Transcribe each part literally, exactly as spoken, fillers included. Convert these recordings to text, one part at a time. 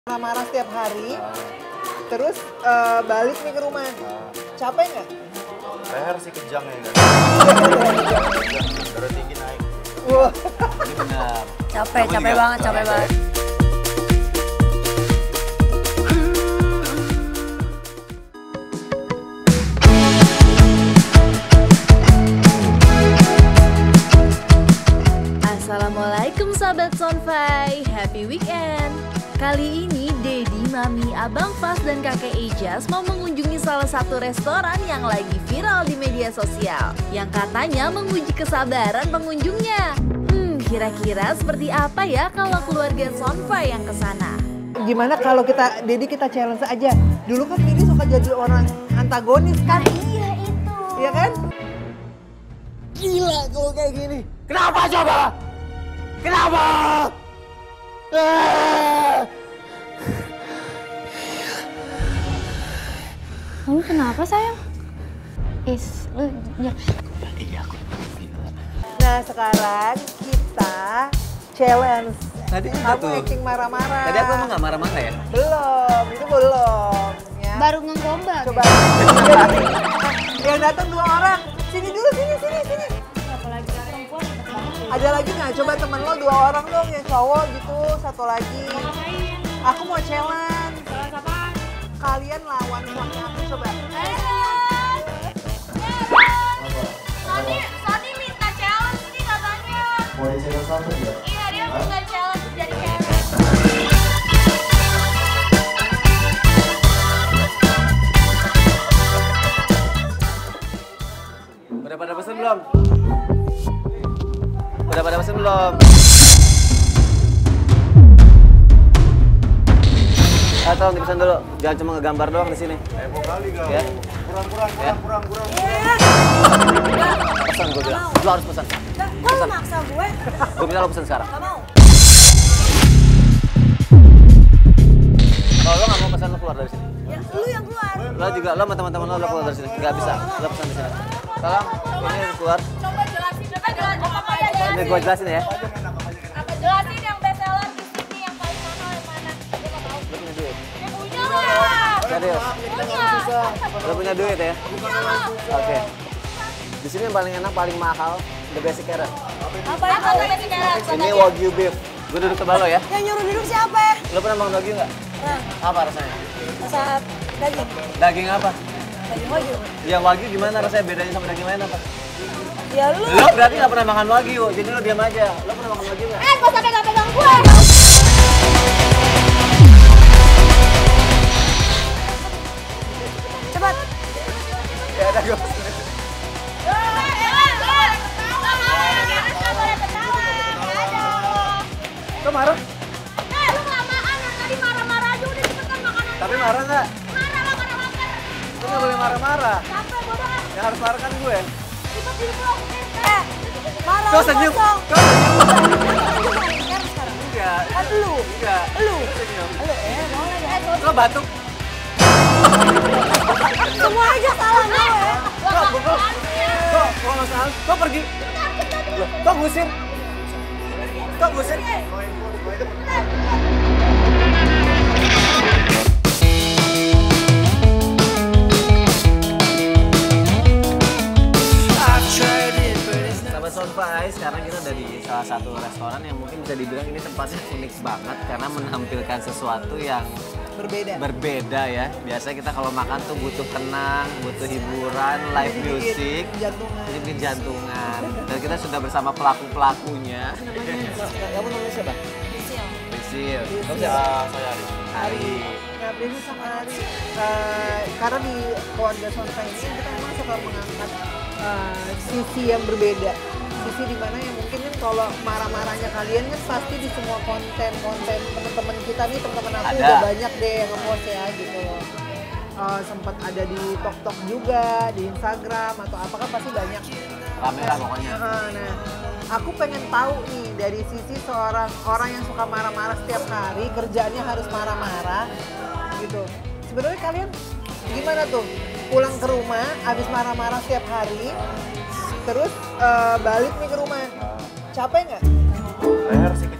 Marah-marah setiap hari, terus uh, balik nih ke rumah. Capek nggak? Leher sih kejang ya kan. Darah tinggi naik. Wah. Ini benar. Capek, Kamu capek juga? banget, capek banget. Assalamualaikum sahabat Sonfai, happy weekend. Kali ini Dedi, Mami, Abang Fas, dan Kakek Ijas mau mengunjungi salah satu restoran yang lagi viral di media sosial, yang katanya menguji kesabaran pengunjungnya. Hmm, kira-kira seperti apa ya kalau keluarga Sonfai yang kesana? Gimana kalau kita, Dedi kita challenge aja. Dulu kan Dedi suka jadi orang antagonis kan? Iya itu. Iya kan? Gila kalau kayak gini. Kenapa coba? Kenapa? Kamu kenapa sayang? Is, lu ya. Iya aku. Nah sekarang kita challenge. Tadi udah Kamu tuh. acting marah-marah. Tadi aku emang gak marah-marah ya? Belum, itu belum. Ya. Baru ngegombal. Coba. Yang datang dua orang. Sini dulu, sini, sini, sini. Apalagi perempuan ribet banget. Ada lagi nggak? Coba temen lo dua orang dong yang cowok gitu, satu lagi. Ngapain? Aku mau challenge. Challenge apaan? Kalian lawan suami aku coba. Sony, Sony minta challenge nih katanya. Mau di channel satu ya? Iya, dia minta challenge jadi cewek. Udah pada pesen belum? Udah pada pesen belum? Ah, tolong dipesan dulu. Jangan cuma ngegambar doang di sini. Heboh kali kau. Ya. Kurang, kurang, Ya. kurang, kurang, kurang. Pesan gue bilang. Lo harus pesan. Kok lu maksa gue? Gue minta lo pesan sekarang. Gak mau. Kalau lo gak mau pesan, lo keluar dari sini. Ya, lu yang keluar. Lo juga, lo sama teman-teman lo, lo keluar dari sini. Gak bisa, lo pesan di sini. Tolong, ini keluar. Coba jelasin, coba jelasin apa ya Ini jelasin. gue jelasin ya. Apa jelasin yang best seller di sini yang paling mahal yang mana? Gue nggak tahu. Lo punya duit? Ya punya lah. Serius? Punya. Lo punya duit ya? Punya lah. Oke. Di sini yang paling enak, paling mahal, the basic carrot. Apa yang kau basic carrot? Ini Wagyu beef. Gue duduk ke bawah lo ya. Yang nyuruh duduk siapa ya? Lo pernah makan Wagyu nggak? Nah, Apa rasanya? saat daging. Daging apa? Daging wagyu. Ya Wagyu gimana rasanya? Bedanya sama daging lain apa? Ya lu. Lo berarti nggak pernah makan Wagyu, jadi lo diam aja. Lo pernah makan Wagyu nggak? Eh, kau sampai nggak pegang gue. Cepat. Ya udah gue. Lo marah? Eh, lu kelamaan, tadi marah-marah aja udah cepetan makanan. Tapi marah nggak? Marah, marah, marah. Lo nggak boleh marah-marah. Capek, bodoh kan. Yang harus marah kan gue. Tiba-tiba aku Eh, marah Kau lu senyum. kosong. Kau senyum. Sekarang sekarang. Enggak. Kan lu. Enggak. Lu. Lo senyum. Lu eh boleh ya. Lo batuk. Semua aja salah lu ya. Kok gue Kok gue nggak salah. Kok pergi. Loh, kok ngusir? Kok ngusir? Sahabat Sonfai, sekarang kita ada di salah satu restoran yang mungkin bisa dibilang ini tempatnya unik banget karena menampilkan sesuatu yang Berbeda. berbeda ya. Biasanya kita kalau makan tuh butuh tenang, butuh hiburan, live Bikin music, jantungan. bikin jantungan. Dan kita sudah bersama pelaku-pelakunya. Kamu namanya siapa? Risil. Kamu siapa? Saya Ari. Ari. Nah, Beni sama Ari, uh, karena di keluarga Sonfai ini kita memang suka mengangkat uh, sisi yang berbeda. Sisi dimana yang mungkin kan kalau marah-marahnya kalian kan pasti di semua konten-konten teman-teman kita nih, teman-teman aku Ada. udah banyak deh yang nge-post ya gitu loh. Uh, sempat ada di TikTok juga, di Instagram atau apa kan pasti banyak. Rame lah pokoknya. Nah, nah, aku pengen tahu nih dari sisi seorang orang yang suka marah-marah setiap hari, kerjaannya harus marah-marah gitu. Sebenarnya kalian gimana tuh? Pulang ke rumah, habis marah-marah setiap hari, terus uh, balik nih ke rumah. Capek nggak? Leher sih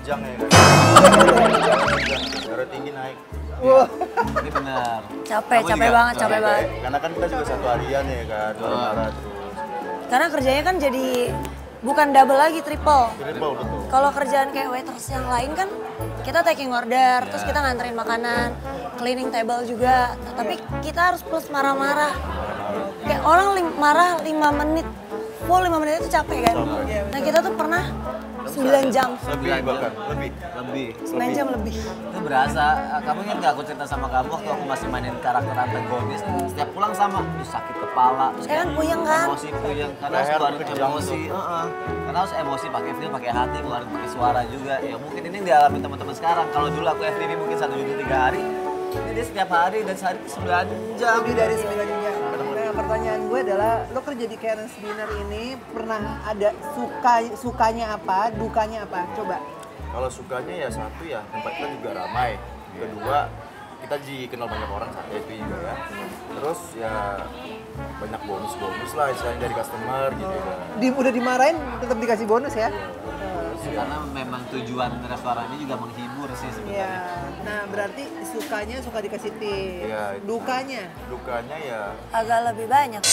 kejang ya kan. Darah tinggi naik. Wah. Ini benar. Capek, Kamu capek juga? banget, capek Capek, banget. Karena kan kita juga satu harian ya kan, marah-marah terus. Karena kerjanya kan jadi bukan double lagi, triple. Triple betul. Kalau kerjaan kayak waiters yang lain kan kita taking order, terus kita nganterin makanan, cleaning table juga. Nah, tapi kita harus plus marah-marah. Kayak orang lim- marah lima menit, full lima menit itu capek kan? Nah kita tuh pernah sembilan jam, Lebih bahkan, lebih. Lebih. sembilan jam lebih. Itu berasa, kamu ingat gak aku cerita sama kamu waktu aku masih mainin karakter antagonis, setiap pulang sama, terus sakit kepala, terus Saya kan puyeng kan? emosi puyeng, karena harus Leher keluarin kejang emosi, tuh. Heeh. Karena harus emosi pakai feel, pakai hati, keluarin pakai suara juga. Ya mungkin ini yang dialami teman-teman sekarang. Kalau dulu aku F T V mungkin satu jam tiga hari, ini dia setiap hari dan sehari itu sembilan jam. Lebih dari sembilan jam. Nah, pertanyaan gue adalah, lo kerja di Karen's Dinner ini pernah ada suka sukanya apa, dukanya apa? Coba. Kalau sukanya ya satu ya, tempat kita juga ramai. Kedua, kita dikenal banyak orang saat itu juga ya. Terus ya banyak bonus-bonus lah istilahnya dari customer gitu ya. Di, udah dimarahin tetap dikasih bonus ya? Karena memang tujuan restoran ini juga menghibur sih Iya. sebenarnya. Nah, berarti sukanya suka dikasih tip. Iya, itu. Dukanya? Dukanya ya Agak lebih banyak.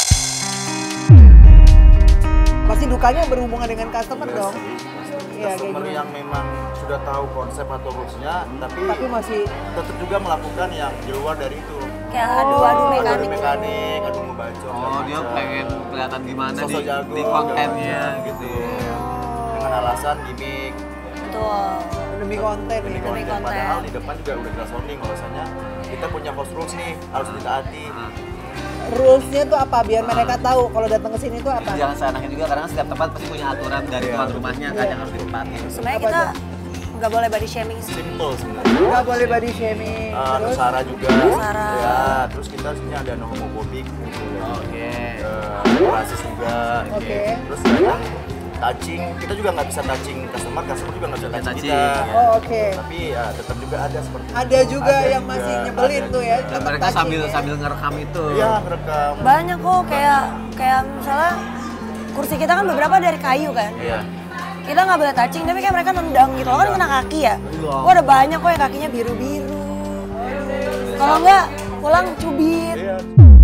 Pasti dukanya berhubungan dengan customer Iya dong. sih. Iya, kayak Customer gimana? yang memang sudah tahu konsep atau rules-nya, tapi, Tapi masih tetap juga melakukan yang di luar dari itu. Kayak adu-adu Adu mekanik. mekanik, adu membacok. Oh, dan dia macam. pengen kelihatan gimana di, Sosok jago, di kontennya segala macam. gitu. Dengan alasan gimmick, Betul. demi konten demi ya. konten. konten. Padahal di depan juga udah jelas warning bahwasanya kita punya host rules nih, harus ditaati. Rules-nya tuh apa? Biar mereka tahu kalau datang ke sini tuh apa? Jangan seenaknya juga karena setiap tempat pasti punya aturan dari tuan rumahnya kan yang harus ditepatin. Sebenarnya Apa kita tuh? nggak boleh body shaming sih. Simple sebenarnya. Nggak boleh body shaming. Uh, Terus Nusara juga. Nusara. Ya, terus kita sini ada no homophobic gitu. Oke. Uh, rasis juga. Oke. Terus ada touching, kita juga nggak bisa touching customer, customer juga nggak bisa touching Touching, kita. ya. oh oke. Tapi ya tetap juga ada seperti itu. Ada juga Ada yang juga, masih nyebelin ada tuh ya. juga. Dan tetap mereka touching sambil ya. sambil ngerekam itu. Iya, ngerekam. Banyak kok kayak kayak misalnya kursi kita kan beberapa dari kayu kan. Iya. Kita nggak boleh touching tapi kayak mereka nendang gitu. Lo kan kena kaki ya. Wah ada banyak kok yang kakinya biru-biru. Kalau nggak pulang cubit. Iya.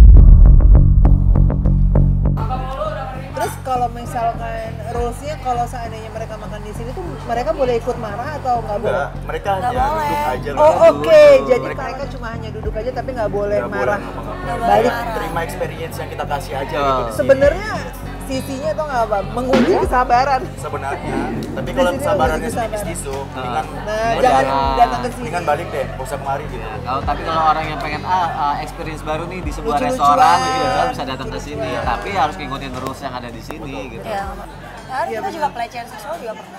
Terus kalau misalkan rules-nya kalau seandainya mereka makan di sini tuh mereka boleh ikut marah atau nggak boleh? Enggak, mereka Nggak hanya boleh. duduk aja. Oh nggak oke, duduk. jadi mereka mereka cuma hanya duduk aja tapi nggak boleh nggak marah. ngapa-ngapa. Nggak boleh Balik. marah. Terima experience yang kita kasih aja Oh. gitu. di sini. Sebenarnya sisinya tuh nggak apa, menguji kesabaran. Sebenarnya, tapi Di kalau sini kesabarannya udah sedikit kesabaran. isu, mendingan Nah, Oh, jangan jangan. datang ke sini. mendingan balik deh, nggak usah kemari gitu. Ya, kalau tapi kalau orang yang pengen ah, ah, experience baru nih di sebuah Lucu-lucuan. restoran, lucu-lucuan bisa datang ke sini. Tapi harus ngikutin rules yang ada di sini gitu. Ya, hari kita juga pelecehan seksual juga pernah.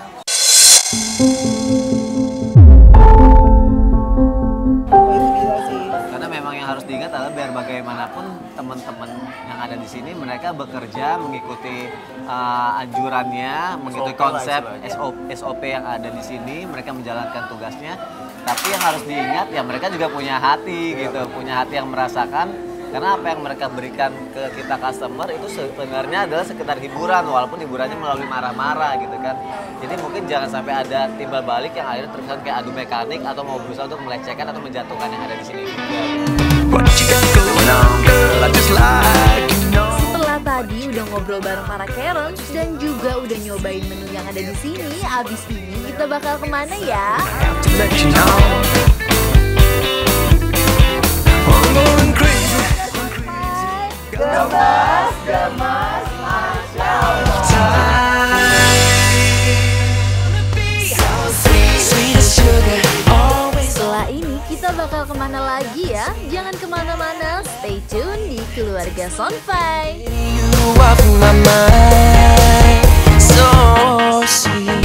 Oh, itu gila sih. Karena memang yang harus diingat adalah biar bagaimanapun teman-teman yang ada di sini mereka bekerja mengikuti uh, anjurannya, mengikuti S O P lah konsep istilahnya. S O P yang ada di sini, mereka menjalankan tugasnya. Tapi yang harus diingat ya mereka juga punya hati gitu, punya hati yang merasakan. Karena apa yang mereka berikan ke kita customer itu sebenarnya adalah sekedar hiburan, walaupun hiburannya melalui marah-marah gitu kan. Jadi mungkin jangan sampai ada timbal balik yang akhirnya terkesan kayak adu mekanik atau mau berusaha untuk melecehkan atau menjatuhkan yang ada di sini juga. Setelah tadi udah ngobrol bareng para Karens dan juga udah nyobain menu yang ada di sini, abis ini kita bakal kemana ya? Gemas, gemas, Masya Allah. Setelah ini kita bakal kemana lagi ya? Jangan kemana-mana, stay tune di Keluarga Sonfai. You off my mind, so